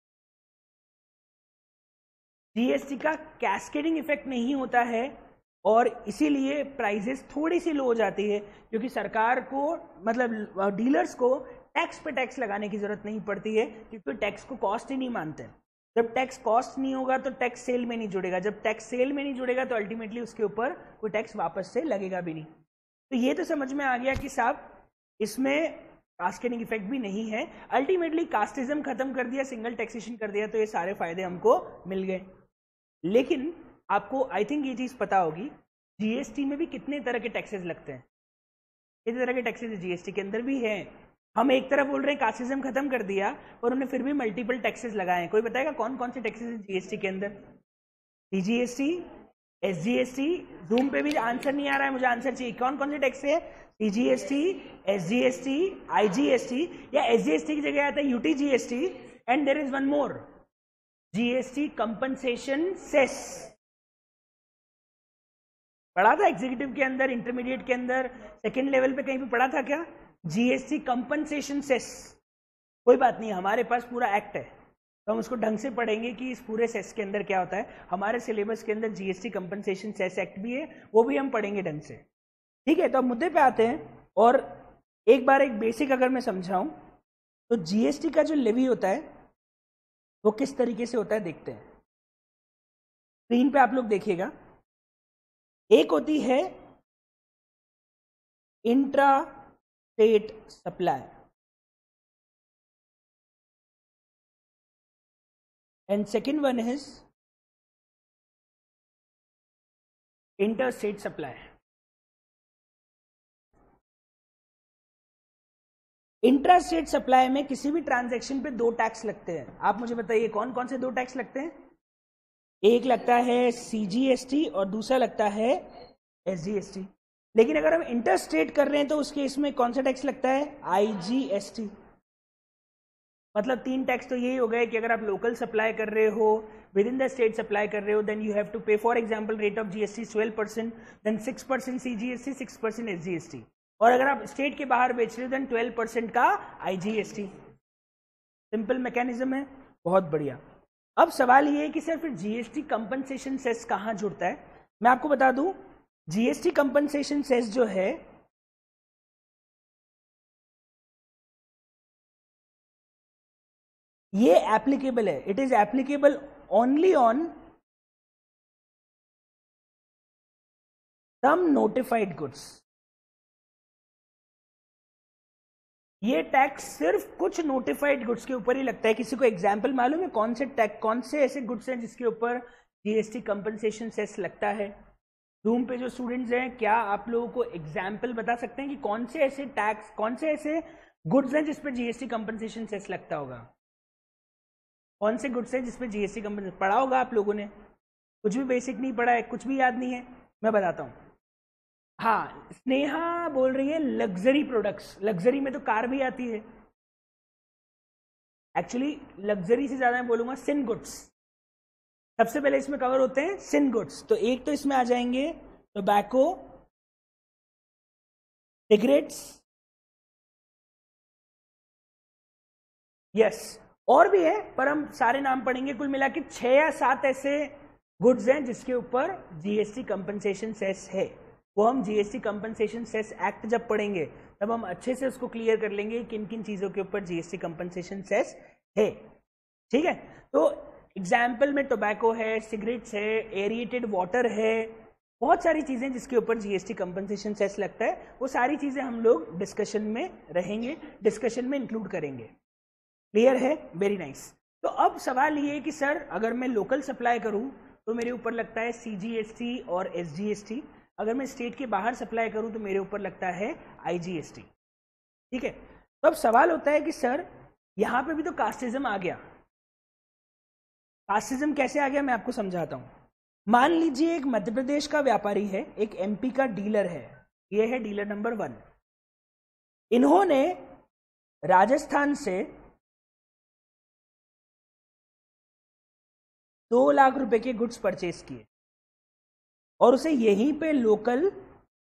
GST का कैस्केडिंग इफेक्ट नहीं होता है और इसीलिए प्राइसेस थोड़ी सी लो हो जाती है, क्योंकि सरकार को मतलब डीलर्स को टैक्स पे टैक्स लगाने की जरूरत नहीं पड़ती है, क्योंकि टैक्स को कॉस्ट ही नहीं मानते। जब टैक्स कॉस्ट नहीं होगा तो टैक्स सेल में नहीं जुड़ेगा, जब टैक्स सेल में नहीं जुड़ेगा तो अल्टीमेटली उसके ऊपर कोई टैक्स वापस से लगेगा भी नहीं। तो ये तो समझ में आ गया कि साहब इसमें कास्केडिंग इफेक्ट भी नहीं है। अल्टीमेटली कास्टिज्म खत्म कर दिया, सिंगल टैक्सेशन कर दिया, तो ये सारे फायदे हमको मिल गए। लेकिन आपको आई थिंक ये चीज पता होगी, जीएसटी में भी कितने तरह के टैक्सेस लगते हैं, कितने तरह के टैक्सेस जीएसटी के अंदर भी हैं। हम एक तरफ बोल रहे हैं कास्टिज्म खत्म कर दिया, और उन्होंने फिर भी मल्टीपल टैक्सेस लगाए हैं। कोई बताएगा कौन कौन से टैक्सेस हैं जीएसटी के अंदर? सीजीएसटी, एसजीएसटी, जूम पे भी आंसर नहीं आ रहा है, मुझे आंसर चाहिए। कौन कौन से टैक्स है? सीजीएसटी, एसजीएसटी, आईजीएसटी, या एसजीएसटी की जगह आता है UTGST, and there is one more, GST compensation cess. पढ़ा था एग्जीक्यूटिव के अंदर, इंटरमीडिएट के अंदर, सेकेंड लेवल पे कहीं भी पढ़ा था क्या? GST compensation cess. कोई बात नहीं, हमारे पास पूरा एक्ट है, तो हम उसको ढंग से पढ़ेंगे कि इस पूरे सेस के अंदर क्या होता है। हमारे सिलेबस के अंदर जीएसटी कंपनसेशन सेस एक्ट भी है, वो भी हम पढ़ेंगे ढंग से। ठीक है, तो अब मुद्दे पे आते हैं, और एक बार एक बेसिक अगर मैं समझाऊं तो जीएसटी का जो लेवी होता है वो किस तरीके से होता है देखते हैं। स्क्रीन पे आप लोग देखिएगा, एक होती है intra state supply and second one is inter state supply. Intra state supply में किसी भी ट्रांजैक्शन पे दो टैक्स लगते हैं। आप मुझे बताइए कौन कौन से दो टैक्स लगते हैं? एक लगता है सीजीएसटी और दूसरा लगता है एसजीएसटी। लेकिन अगर हम इंटर स्टेट कर रहे हैं तो उसके इसमें कौन सा टैक्स लगता है? आईजीएसटी। मतलब तीन टैक्स तो यही हो गए कि अगर आप लोकल सप्लाई कर रहे हो, within the state supply कर रहे हो, then you have to pay for example rate of GST twelve percent, then six percent CGST, six percent SGST. और अगर आप स्टेट के बाहर बेच रहे हो देन ट्वेल्व परसेंट का आईजीएसटी। सिंपल मैकेनिज्म है, बहुत बढ़िया। अब सवाल ये है कि सर फिर जीएसटी कंपनसेशन सेस कहां जुड़ता है? मैं आपको बता दूं, जीएसटी कंपनसेशन सेस जो है ये एप्लीकेबल है, it is applicable only on some notified goods. ये टैक्स सिर्फ कुछ नोटिफाइड गुड्स के ऊपर ही लगता है। किसी को एग्जाम्पल मालूम है कौन से टैक्स, कौन से ऐसे गुड्स हैं जिसके ऊपर जीएसटी कंपनसेशन सेस लगता है? रूम पे जो स्टूडेंट्स हैं, क्या आप लोगों को एग्जाम्पल बता सकते हैं कि कौन से ऐसे टैक्स, कौन से ऐसे गुड्स हैं जिस पर जीएसटी कंपनसेशन सेस लगता होगा? कौन से गुड्स हैं जिस पर जीएसटी कंपनसेशन पढ़ा होगा आप लोगों ने? कुछ भी बेसिक नहीं पढ़ा है, कुछ भी याद नहीं है? मैं बताता हूँ। हाँ, स्नेहा बोल रही है लग्जरी प्रोडक्ट्स। लग्जरी में तो कार भी आती है। एक्चुअली लग्जरी से ज्यादा मैं बोलूंगा सिन गुड्स। सबसे पहले इसमें कवर होते हैं सिन गुड्स। तो एक तो इसमें आ जाएंगे टोबैको, सिगरेट्स, यस, और भी है पर हम सारे नाम पढ़ेंगे। कुल मिला के छह या सात ऐसे गुड्स हैं जिसके ऊपर जीएसटी कंपनसेशन सेस है। वो हम जीएसटी कंपनसेशन सेस एक्ट जब पढ़ेंगे तब हम अच्छे से उसको क्लियर कर लेंगे किन किन चीजों के ऊपर जीएसटी कंपनसेशन सेस है। ठीक है, तो एग्जाम्पल में टोबैको है, सिगरेट्स है, एरिएटेड वाटर है, बहुत सारी चीजें जिसके ऊपर जीएसटी कंपनसेशन सेस लगता है। वो सारी चीजें हम लोग डिस्कशन में रहेंगे, डिस्कशन में इंक्लूड करेंगे। क्लियर है? Very nice. तो अब सवाल ये है कि सर अगर मैं लोकल सप्लाई करूं तो मेरे ऊपर लगता है सीजीएसटी और एसजीएसटी, अगर मैं स्टेट के बाहर सप्लाई करूं तो मेरे ऊपर लगता है आईजीएसटी। ठीक है, तो अब सवाल होता है कि सर यहां पे भी तो कास्टिज्म आ गया। कास्टिज्म कैसे आ गया मैं आपको समझाता हूं। मान लीजिए एक मध्य प्रदेश का व्यापारी है, एक एमपी का डीलर है, ये है डीलर नंबर वन। इन्होंने राजस्थान से दो लाख रुपए के गुड्स परचेज किए और उसे यहीं पे लोकल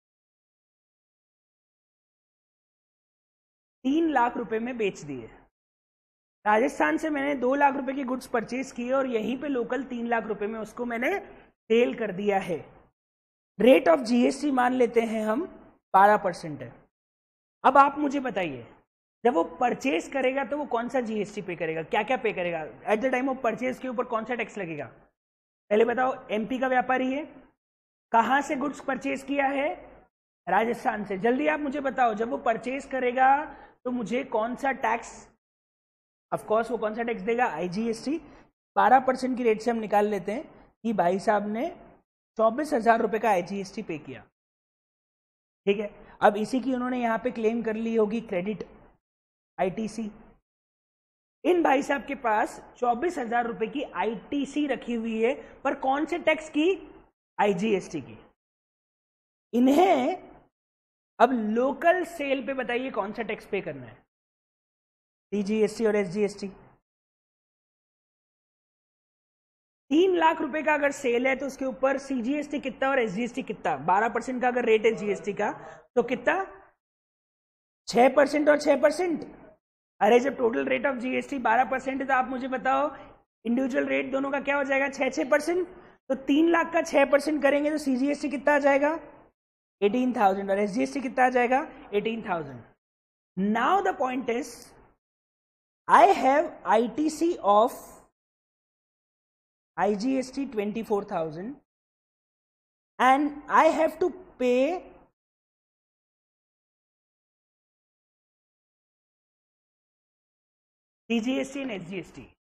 तीन लाख रुपए में बेच दिए। राजस्थान से मैंने दो लाख रुपए की गुड्स परचेज की और यहीं पे लोकल तीन लाख रुपए में उसको मैंने सेल कर दिया है। रेट ऑफ जीएसटी मान लेते हैं हम बारह परसेंट है। अब आप मुझे बताइए, जब वो परचेज करेगा तो वो कौन सा जीएसटी पे करेगा, क्या क्या पे करेगा? At the time of purchase के ऊपर कौन सा टैक्स लगेगा? पहले बताओ, एमपी का व्यापारी है, कहां से गुड्स परचेज किया है? राजस्थान से। जल्दी आप मुझे बताओ, जब वो परचेज करेगा तो मुझे कौन सा टैक्स, ऑफ कोर्स वो कौन सा टैक्स देगा? आईजीएसटी। बारह परसेंट की रेट से हम निकाल लेते हैं कि भाई साहब ने चौबीस हजार रुपए का आईजीएसटी पे किया, ठीक है। अब इसी की उन्होंने यहां पे क्लेम कर ली होगी क्रेडिट आईटीसी। इन भाई साहब के पास चौबीस हजार रुपए की आईटीसी रखी हुई है, पर कौन से टैक्स की? आईजीएसटी की। इन्हें अब लोकल सेल पे बताइए कौन सा टैक्स पे करना है? सीजीएसटी और एसजीएसटी। तीन लाख रुपए का अगर सेल है तो उसके ऊपर सीजीएसटी कितना और एसजीएसटी कितना? बारह परसेंट का अगर रेट है जीएसटी का तो कितना? छह परसेंट और छह परसेंट। अरे जब टोटल रेट ऑफ जीएसटी बारह परसेंट है तो आप मुझे बताओ इंडिविजुअल रेट दोनों का क्या हो जाएगा? छह छह परसेंट। तो तीन लाख का छह परसेंट करेंगे तो सीजीएसटी कितना आ जाएगा? Eighteen thousand. और एसजीएसटी कितना आ जाएगा? Eighteen thousand. Now the point is, I have ITC of I G S T twenty-four thousand and I have to pay C G S T and S G S T।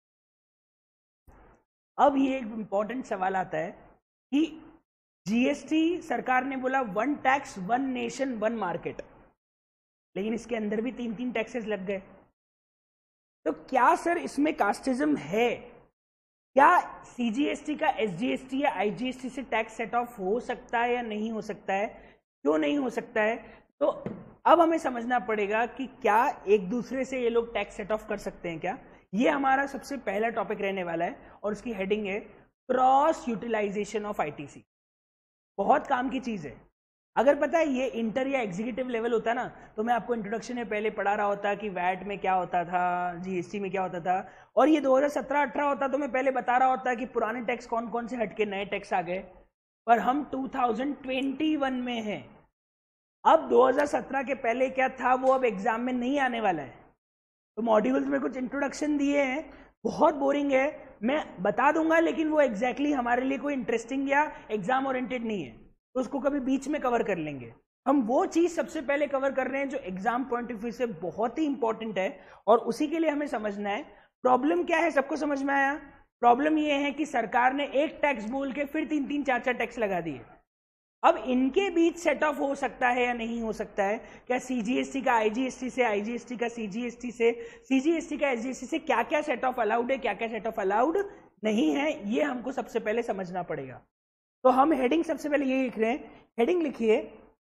अब ये एक important सवाल आता है कि GST सरकार ने बोला one tax one nation one market, लेकिन इसके अंदर भी तीन तीन टैक्सेस लग गए। तो क्या सर इसमें कास्टिज्म है? क्या सीजीएसटी का एसजीएसटी या आईजीएसटी से टैक्स सेट ऑफ हो सकता है या नहीं हो सकता है? क्यों नहीं हो सकता है? तो अब हमें समझना पड़ेगा कि क्या एक दूसरे से ये लोग टैक्स सेट ऑफ कर सकते हैं क्या? ये हमारा सबसे पहला टॉपिक रहने वाला है और उसकी हेडिंग है क्रॉस यूटिलाइजेशन ऑफ आईटीसी। बहुत काम की चीज है। अगर पता है ये इंटर या एग्जीक्यूटिव लेवल होता ना तो मैं आपको इंट्रोडक्शन में पहले पढ़ा रहा होता कि वैट में क्या होता था, जीएसटी में क्या होता था, और ये दो हज़ार सत्रह अठारह होता तो मैं पहले बता रहा होता कि पुराने टैक्स कौन कौन से हटके नए टैक्स आ गए। पर हम दो हज़ार इक्कीस में हैं। अब दो हज़ार सत्रह के पहले क्या था वो अब एग्जाम में नहीं आने वाला है। तो मॉड्यूल्स में कुछ इंट्रोडक्शन दिए हैं, बहुत बोरिंग है, मैं बता दूंगा, लेकिन वो एग्जैक्टली exactly हमारे लिए कोई इंटरेस्टिंग या एग्जाम ओरिएंटेड नहीं है, तो उसको कभी बीच में कवर कर लेंगे। हम वो चीज सबसे पहले कवर कर रहे हैं जो एग्जाम पॉइंट ऑफ व्यू से बहुत ही इंपॉर्टेंट है, और उसी के लिए हमें समझना है प्रॉब्लम क्या है। सबको समझ में आया? प्रॉब्लम ये है कि सरकार ने एक टैक्स बोल के फिर तीन तीन चार चार टैक्स लगा दिए। अब इनके बीच सेट ऑफ हो सकता है या नहीं हो सकता है? क्या सीजीएसटी का आईजीएसटी से, आईजीएसटी का सीजीएसटी से, सीजीएसटी का एसजीएसटी से क्या क्या सेट ऑफ अलाउड है, क्या क्या सेट ऑफ अलाउड नहीं है, ये हमको सबसे पहले समझना पड़ेगा। तो हम हेडिंग सबसे पहले ये लिख रहे हैं, हेडिंग लिखिए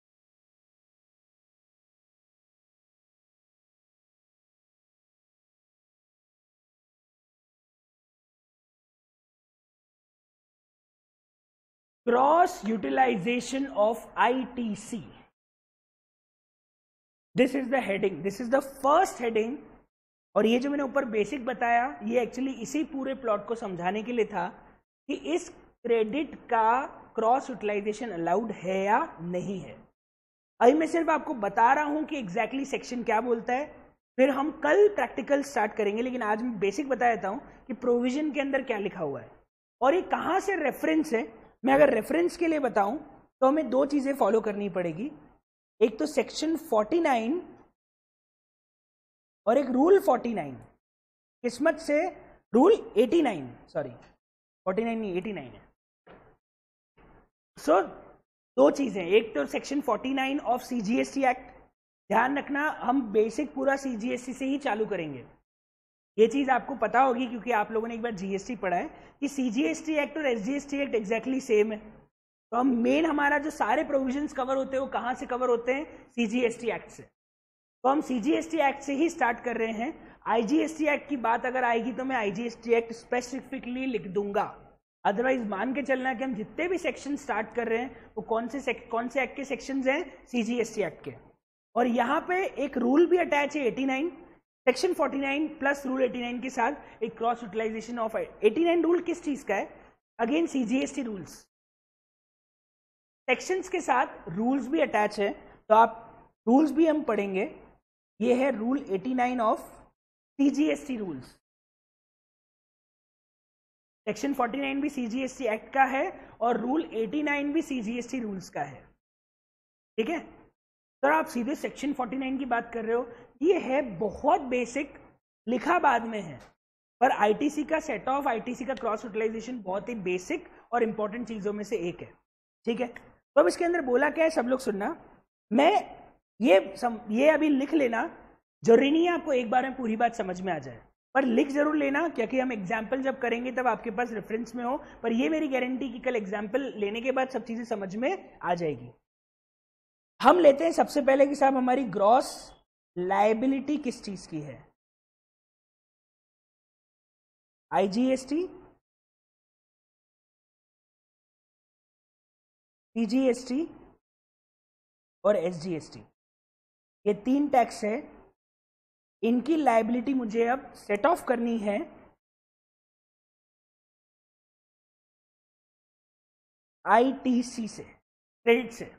cross utilization of ITC. This is the heading, this is the first heading. और ये जो मैंने ऊपर बेसिक बताया ये एक्चुअली इसी पूरे प्लॉट को समझाने के लिए था कि इस क्रेडिट का क्रॉस यूटिलाइजेशन अलाउड है या नहीं है। अभी मैं सिर्फ आपको बता रहा हूं कि एग्जैक्टली exactly सेक्शन क्या बोलता है, फिर हम कल प्रैक्टिकल स्टार्ट करेंगे, लेकिन आज मैं बेसिक बता देता हूं कि प्रोविजन के अंदर क्या लिखा हुआ है और ये कहां से रेफरेंस है। मैं अगर रेफरेंस के लिए बताऊं तो हमें दो चीजें फॉलो करनी पड़ेगी, एक तो सेक्शन उनचास और एक रूल उनचास। किस्मत से रूल नवासी, सॉरी उनचास नहीं नवासी है। सो so, दो चीजें, एक तो सेक्शन उनचास ऑफ सीजीएसटी एक्ट, ध्यान रखना हम बेसिक पूरा सीजीएसटी से ही चालू करेंगे। ये चीज आपको पता होगी क्योंकि आप लोगों ने एक बार जीएसटी पढ़ा है कि सीजीएसटी एक्ट और एसजीएसटी एक्ट एग्जैक्टली सेम है। तो हम मेन हमारा जो सारे प्रोविजंस कवर होते हैं वो कहां से कवर होते हैं? सीजीएसटी एक्ट से। तो हम सीजीएसटी एक्ट से ही स्टार्ट कर रहे हैं। आईजीएसटी एक्ट की बात अगर आएगी तो मैं आईजीएसटी एक्ट स्पेसिफिकली लिख दूंगा, अदरवाइज मान के चलना कि हम जितने भी सेक्शन स्टार्ट कर रहे हैं वो कौन से कौन से एक्ट के सेक्शंस हैं? सीजीएसटी एक्ट के। और यहाँ पे एक रूल भी अटैच है नवासी, section forty nine plus rule eighty nine के साथ एक cross utilization of eighty nine rule किस चीज का है? Again CGST rules. सेक्शंस के साथ रूल्स भी अटैच है, तो आप रूल्स भी हम पढ़ेंगे। ये है rule eighty nine of CGST rules. Section forty nine भी सीजीएसटी एक्ट का है और रूल एटी नाइन भी सीजीएसटी रूल्स का है। ठीक है सर, आप सीधे सेक्शन फोर्टी नाइन की बात कर रहे हो। ये है बहुत बेसिक, लिखा बाद में है, पर आईटीसी का सेट ऑफ, आईटीसी का क्रॉस यूटिलाइजेशन बहुत ही बेसिक और इंपॉर्टेंट चीजों में से एक है। ठीक है, तो अब इसके अंदर बोला क्या है सब लोग सुनना। मैं ये सम, ये अभी लिख लेना, जरूरी नहीं है आपको एक बार में पूरी बात समझ में आ जाए, पर लिख जरूर लेना, क्योंकि हम एग्जाम्पल जब करेंगे तब आपके पास रेफरेंस में हो। पर ये मेरी गारंटी कि कल एग्जाम्पल लेने के बाद सब चीजें समझ में आ जाएगी। हम लेते हैं सबसे पहले कि साहब हमारी ग्रॉस लायबिलिटी किस चीज की है? आईजीएसटी, सीजीएसटी और एसजीएसटी, ये तीन टैक्स है। इनकी लायबिलिटी मुझे अब सेट ऑफ करनी है आईटीसी से, क्रेडिट से।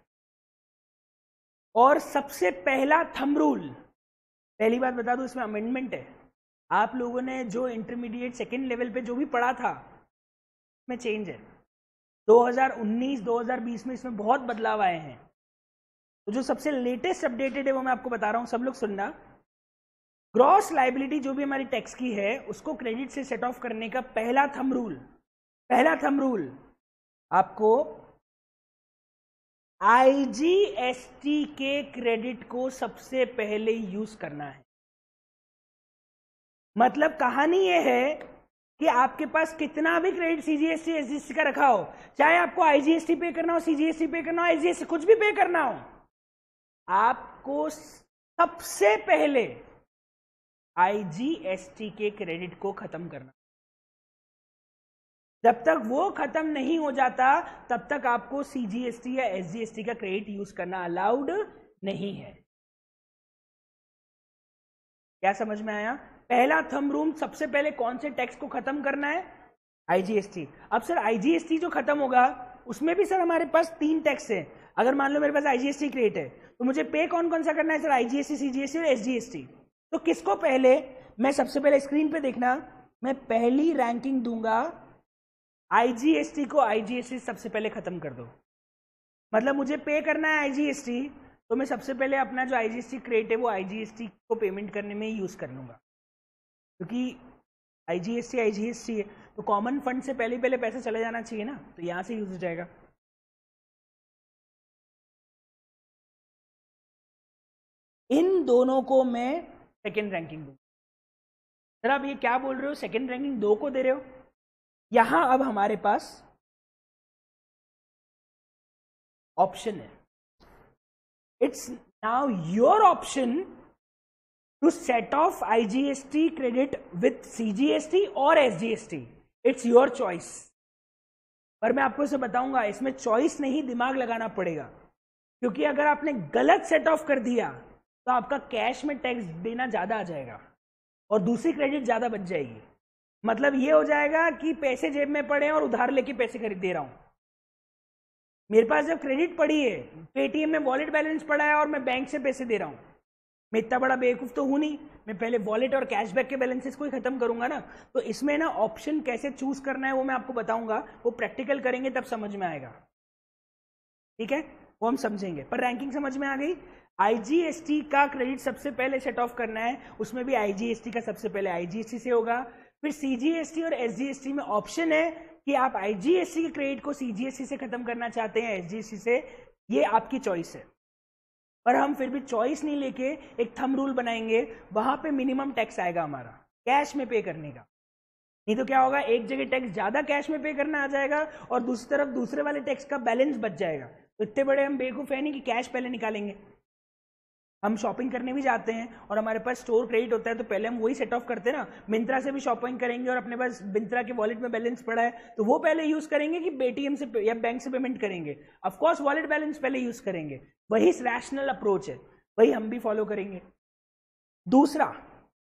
और सबसे पहला थंब रूल, पहली बात बता दूं, इसमें अमेंडमेंट है। आप लोगों ने जो इंटरमीडिएट सेकेंड लेवल पे जो भी पढ़ा था इसमें चेंज है। दो हज़ार उन्नीस दो हज़ार बीस में इसमें बहुत बदलाव आए हैं। तो जो सबसे लेटेस्ट अपडेटेड है वो मैं आपको बता रहा हूं, सब लोग सुनना। ग्रॉस लायबिलिटी जो भी हमारी टैक्स की है उसको क्रेडिट से सेट ऑफ करने का पहला थंब रूल, पहला थंब रूल आपको आईजीएसटी के क्रेडिट को सबसे पहले यूज करना है। मतलब कहानी यह है कि आपके पास कितना भी क्रेडिट सीजीएसटी एसजीएसटी का रखा हो, चाहे आपको आईजीएसटी पे करना हो, सीजीएसटी पे करना हो, एसजीएसटी कुछ भी पे करना हो, आपको सबसे पहले आईजीएसटी के क्रेडिट को खत्म करना। जब तक वो खत्म नहीं हो जाता तब तक आपको सीजीएसटी या एसजीएसटी का क्रेडिट यूज करना अलाउड नहीं है। क्या समझ में आया? पहला थंब रूल, सबसे पहले कौन से टैक्स को खत्म करना है? आईजीएसटी। अब सर आईजीएसटी जो खत्म होगा उसमें भी सर हमारे पास तीन टैक्स है। अगर मान लो मेरे पास आईजीएसटी क्रेडिट है तो मुझे पे कौन कौन सा करना है सर? आईजीएसटी, सीजीएसटी और एसजीएसटी। तो किसको पहले? मैं सबसे पहले स्क्रीन पे देखना, मैं पहली रैंकिंग दूंगा आईजीएसटी को। आईजीएसटी सबसे पहले खत्म कर दो। मतलब मुझे पे करना है आईजीएसटी, तो मैं सबसे पहले अपना जो आईजीएसटी क्रेडिट है वो आईजीएसटी को पेमेंट करने में यूज कर लूंगा, क्योंकि आईजीएसटी आईजीएसटी है तो कॉमन फंड से पहले पहले पैसा चले जाना चाहिए ना, तो यहां से यूज हो जाएगा। इन दोनों को मैं सेकेंड रैंकिंग दूंगा। सर आप ये क्या बोल रहे हो, सेकेंड रैंकिंग दो को दे रहे हो? यहां अब हमारे पास ऑप्शन है, it's now your option to set off IGST credit with CGST और एसजीएसटी। It's your choice. पर मैं आपको इसे बताऊंगा, इसमें चॉइस नहीं, दिमाग लगाना पड़ेगा, क्योंकि अगर आपने गलत सेट ऑफ कर दिया तो आपका कैश में टैक्स देना ज्यादा आ जाएगा और दूसरी क्रेडिट ज्यादा बच जाएगी। मतलब ये हो जाएगा कि पैसे जेब में पड़े और उधार लेके पैसे खरीद दे रहा हूं। मेरे पास जब क्रेडिट पड़ी है, पेटीएम में वॉलेट बैलेंस पड़ा है और मैं बैंक से पैसे दे रहा हूं, मैं इतना बड़ा बेवकूफ तो हूं नहीं, मैं पहले वॉलेट और कैशबैक के बैलेंसेस को ही खत्म करूंगा ना। तो इसमें ना ऑप्शन कैसे चूज करना है वो मैं आपको बताऊंगा, वो प्रैक्टिकल करेंगे तब समझ में आएगा। ठीक है, वो हम समझेंगे। पर रैंकिंग समझ में आ गई। आईजीएसटी का क्रेडिट सबसे पहले सेट ऑफ करना है, उसमें भी आईजीएसटी का सबसे पहले आईजीएसटी से होगा, फिर सीजीएसटी और एसजीएसटी में ऑप्शन है कि आप आईजीएसटी के क्रेडिट को सीजीएसटी से खत्म करना चाहते हैं, एसजीएसटी से, ये आपकी चॉइस है। पर हम फिर भी चॉइस नहीं लेके एक थंब रूल बनाएंगे, वहां पे मिनिमम टैक्स आएगा हमारा कैश में पे करने का। नहीं तो क्या होगा, एक जगह टैक्स ज्यादा कैश में पे करना आ जाएगा और दूसरी तरफ दूसरे वाले टैक्स का बैलेंस बच जाएगा। तो इतने बड़े हम बेवकूफ है नहीं कि कैश पहले निकालेंगे। हम शॉपिंग करने भी जाते हैं और हमारे पास स्टोर क्रेडिट होता है तो पहले हम वही सेट ऑफ करते हैं ना। मिंत्रा से भी शॉपिंग करेंगे और अपने पास मिंत्रा के वॉलेट में बैलेंस पड़ा है तो वो पहले यूज करेंगे कि पेटीएम से या बैंक से पेमेंट करेंगे? ऑफ कोर्स वॉलेट बैलेंस पहले यूज करेंगे। वही रैशनल अप्रोच है, वही हम भी फॉलो करेंगे। दूसरा,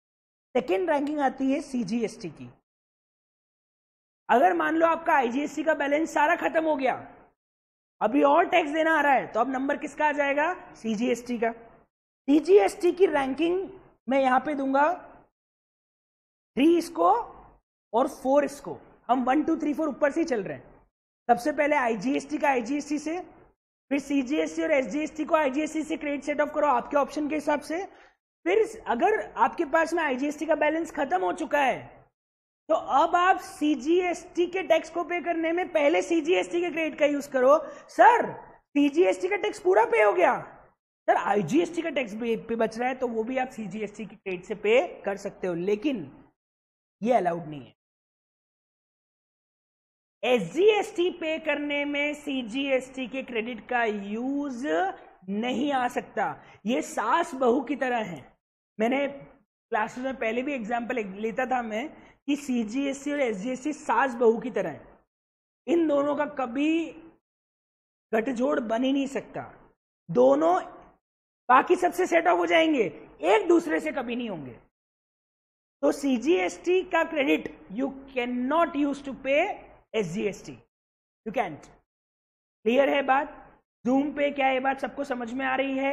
सेकेंड रैंकिंग आती है सीजीएसटी की। अगर मान लो आपका आईजीएसटी का बैलेंस सारा खत्म हो गया, अभी और टैक्स देना आ रहा है, तो अब नंबर किसका आ जाएगा? सीजीएसटी का। सीजीएसटी की रैंकिंग मैं यहां पे दूंगा थ्री इसको और फोर इसको। हम वन टू थ्री फोर ऊपर से ही चल रहे हैं। सबसे पहले आईजीएसटी का आईजीएसटी से, फिर सीजीएसटी और एसजीएसटी को आईजीएसटी से क्रेडिट सेट ऑफ करो आपके ऑप्शन के हिसाब से। फिर अगर आपके पास में आईजीएसटी का बैलेंस खत्म हो चुका है, तो अब आप सीजीएसटी के टैक्स को पे करने में पहले सीजीएसटी के क्रेडिट का यूज करो। सर सीजीएसटी का टैक्स पूरा पे हो गया, सर आईजीएसटी का टैक्स पे बच रहा है, तो वो भी आप सीजीएसटी के क्रेडिट से पे कर सकते हो, लेकिन ये अलाउड नहीं है। एसजीएसटी पे करने में सीजीएसटी के क्रेडिट का यूज नहीं आ सकता। ये सास बहू की तरह है। मैंने क्लासेस में पहले भी एग्जांपल लेता था मैं कि सीजीएसटी और एसजीएसटी सास बहू की तरह है। इन दोनों का कभी गठजोड़ बन ही नहीं सकता। दोनों बाकी सबसे सेट ऑफ हो जाएंगे, एक दूसरे से कभी नहीं होंगे। तो सीजीएसटी का credit you can not use to pay SGST, you can't. Clear है बात? जूम पे क्या है बात सबको समझ में आ रही है?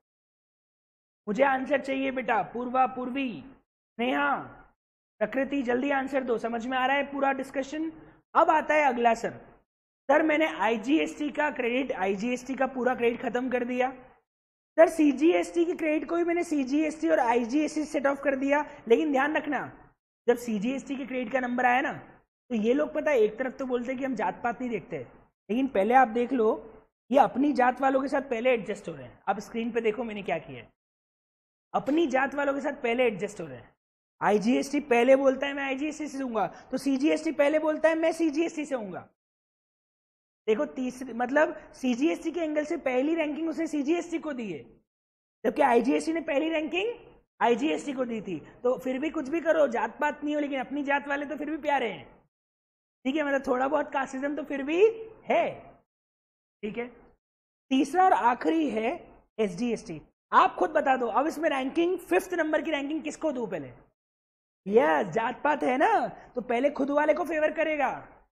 मुझे आंसर चाहिए बेटा। पूर्वा, पूर्वी, नेहा, प्रकृति, जल्दी आंसर दो। समझ में आ रहा है पूरा डिस्कशन? अब आता है अगला। सर सर मैंने आईजीएसटी का क्रेडिट, आईजीएसटी का पूरा क्रेडिट खत्म कर दिया। सर सीजीएसटी की क्रेडिट को भी मैंने सीजीएसटी और आईजीएसटी सेट ऑफ कर दिया, लेकिन ध्यान रखना जब सीजीएसटी के क्रेडिट का नंबर आया ना, तो ये लोग पता है एक तरफ तो बोलते हैं कि हम जात पात नहीं देखते, लेकिन पहले आप देख लो ये अपनी जात वालों के साथ पहले एडजस्ट हो रहे हैं। आप स्क्रीन पे देखो मैंने क्या किया है, अपनी जात वालों के साथ पहले एडजस्ट हो रहे हैं। आईजीएसटी पहले बोलता है मैं आईजीएसटी से दूंगा, तो सीजीएसटी पहले बोलता है मैं सीजीएसटी से दूंगा। देखो तीसरी मतलब सीजीएसटी के एंगल से पहली रैंकिंग उसने सीजीएसटी को दी है, जबकि आईजीएसटी ने पहली रैंकिंग आईजीएसटी को दी थी। तो फिर भी कुछ भी करो, जात पात नहीं हो, लेकिन अपनी जात वाले तो फिर भी प्यारे हैं, ठीक है। मतलब थोड़ा बहुत कास्टिज्म तो फिर भी है, ठीक है। तीसरा और आखिरी है एसजीएसटी। आप खुद बता दो अब इसमें रैंकिंग, फिफ्थ नंबर की रैंकिंग किसको दूं पहले? यस, जात पात है ना, तो पहले खुद वाले को फेवर करेगा,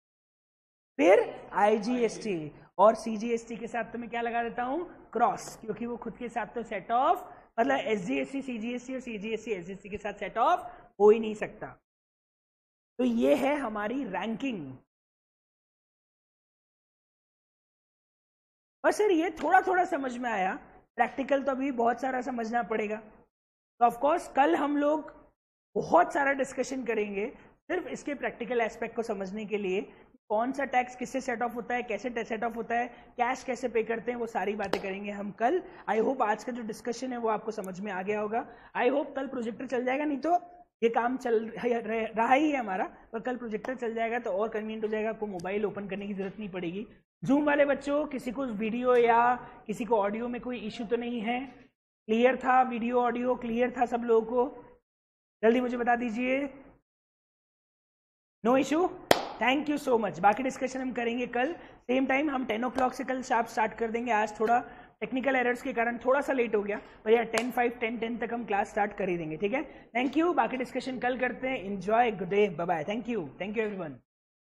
फिर आईजीएसटी, और सीजीएसटी के साथ तो मैं क्या लगा देता हूं? क्रॉस, क्योंकि वो खुद के साथ तो सेट ऑफ, मतलब एसजीएसटी सीजीएसटी और सीजीएसटी एसजीएसटी के साथ सेट ऑफ हो ही नहीं सकता। तो ये है हमारी रैंकिंग। और सर ये थोड़ा थोड़ा समझ में आया, प्रैक्टिकल तो अभी बहुत सारा समझना पड़ेगा। तो ऑफ कोर्स कल हम लोग बहुत सारा डिस्कशन करेंगे सिर्फ इसके प्रैक्टिकल एस्पेक्ट को समझने के लिए, कौन सा टैक्स किससे सेट ऑफ होता है, कैसे सेट ऑफ होता है, कैश कैसे पे करते हैं, वो सारी बातें करेंगे हम कल। आई होप आज का जो डिस्कशन है वो आपको समझ में आ गया होगा। आई होप कल प्रोजेक्टर चल जाएगा, नहीं तो ये काम चल रहा ही है हमारा, पर कल प्रोजेक्टर चल जाएगा तो और कन्वीनियंट हो जाएगा, आपको मोबाइल ओपन करने की जरूरत नहीं पड़ेगी। जूम वाले बच्चों किसी को वीडियो या किसी को ऑडियो में कोई इश्यू तो नहीं है? क्लियर था? वीडियो ऑडियो क्लियर था सब लोगों को? जल्दी मुझे बता दीजिए। No issue, thank you so much. बाकी डिस्कशन हम करेंगे कल सेम टाइम। हम टेन ओ क्लॉक से कल शार्प स्टार्ट कर देंगे। आज थोड़ा टेक्निकल एरर्स के कारण थोड़ा सा लेट हो गया, पर यार टेन फाइव टेन टेन तक हम क्लास स्टार्ट कर ही देंगे, ठीक है। थैंक यू, बाकी डिस्कशन कल करते हैं। Enjoy, good day, bye bye, thank you, thank you everyone.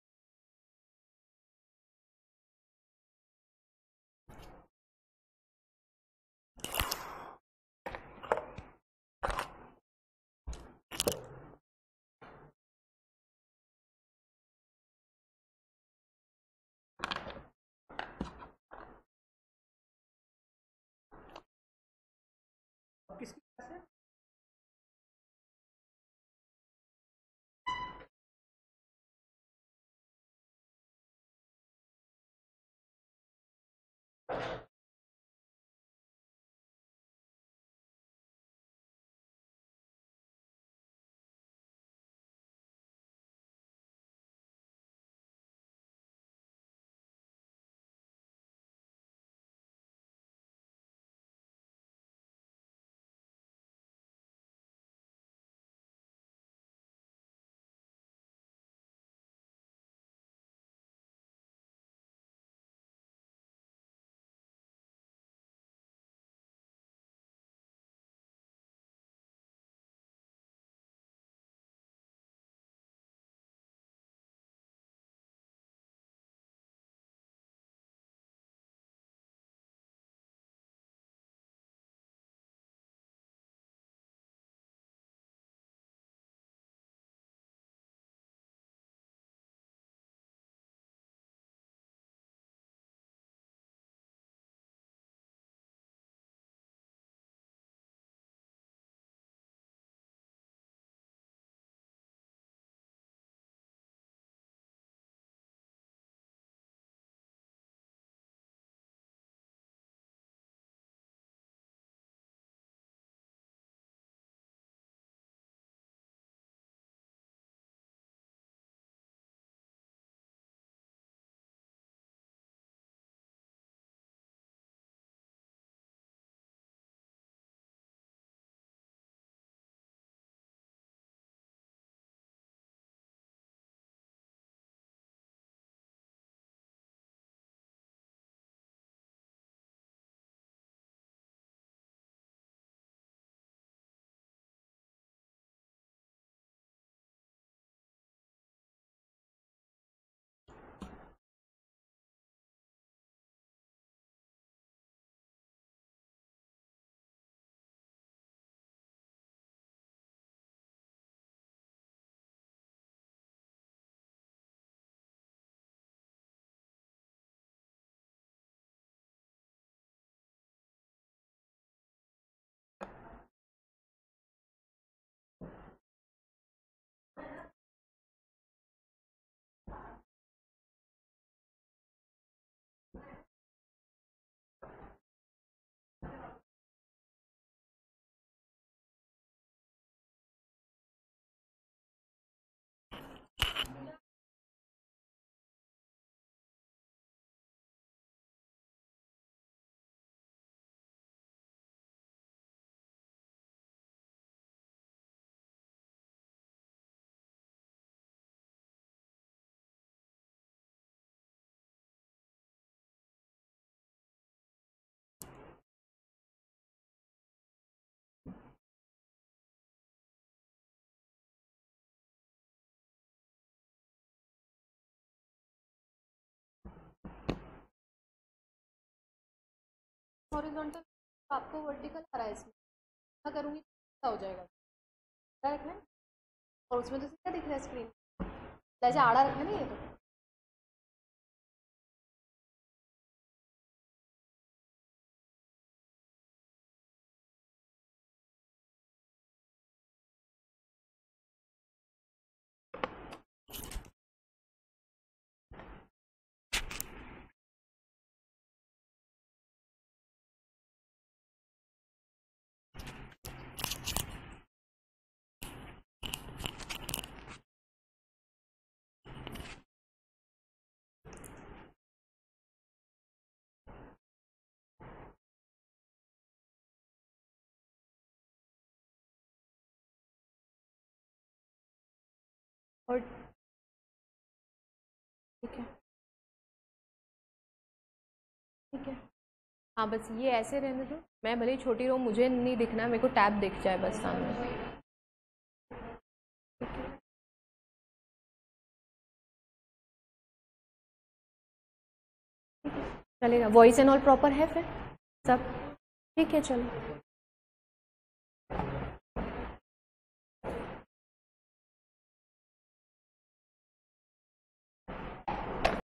किसकी क्लास है? हॉरिजॉन्टल आपको वर्टिकल आ रहा है, इसमें क्या करूँगी क्या हो जाएगा, क्या रखना है, और उसमें तो क्या दिख रहा है स्क्रीन, ऐसे आड़ा रखना नहीं है तो और ठीक है ठीक है। हाँ बस ये ऐसे रहने दो, मैं भले ही छोटी रहूँ, मुझे नहीं दिखना, मेरे को टैब दिख जाए बस सामने। चलेगा, वॉइस एंड ऑल प्रॉपर है फिर सब, ठीक है चलो।